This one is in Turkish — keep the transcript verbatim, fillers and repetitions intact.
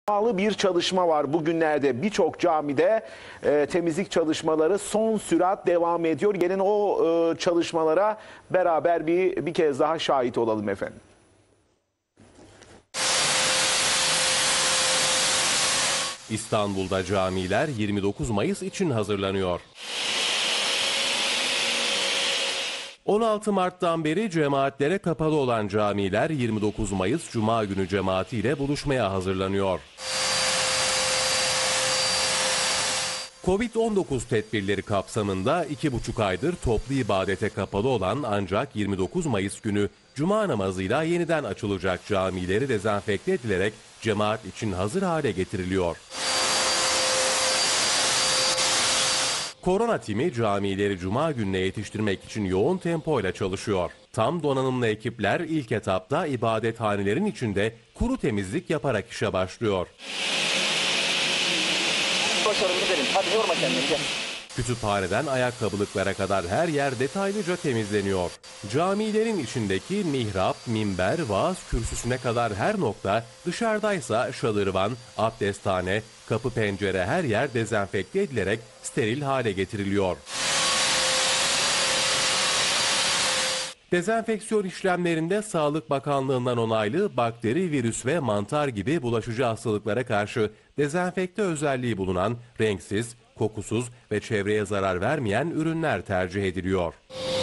Pahalı bir çalışma var bugünlerde birçok camide e, temizlik çalışmaları son sürat devam ediyor. Gelin o e, çalışmalara beraber bir bir kez daha şahit olalım efendim. İstanbul'da camiler yirmi dokuz Mayıs için hazırlanıyor. on altı Mart'tan beri cemaatlere kapalı olan camiler yirmi dokuz Mayıs Cuma günü cemaatiyle buluşmaya hazırlanıyor. Covid on dokuz tedbirleri kapsamında iki buçuk aydır toplu ibadete kapalı olan ancak yirmi dokuz Mayıs günü Cuma namazıyla yeniden açılacak camileri dezenfekte edilerek cemaat için hazır hale getiriliyor. Korona timi camileri Cuma gününe yetiştirmek için yoğun tempoyla çalışıyor. Tam donanımlı ekipler ilk etapta ibadethanelerin içinde kuru temizlik yaparak işe başlıyor. Başarılı verin. Hadi yorma kendini. Gel. Kütüphaneden ayakkabılıklara kadar her yer detaylıca temizleniyor. Camilerin içindeki mihrap, minber, vaaz kürsüsüne kadar her nokta, dışarıdaysa şadırvan, abdesthane, kapı pencere her yer dezenfekte edilerek steril hale getiriliyor. Dezenfeksiyon işlemlerinde Sağlık Bakanlığı'ndan onaylı bakteri, virüs ve mantar gibi bulaşıcı hastalıklara karşı dezenfekte özelliği bulunan renksiz, kokusuz ve çevreye zarar vermeyen ürünler tercih ediliyor.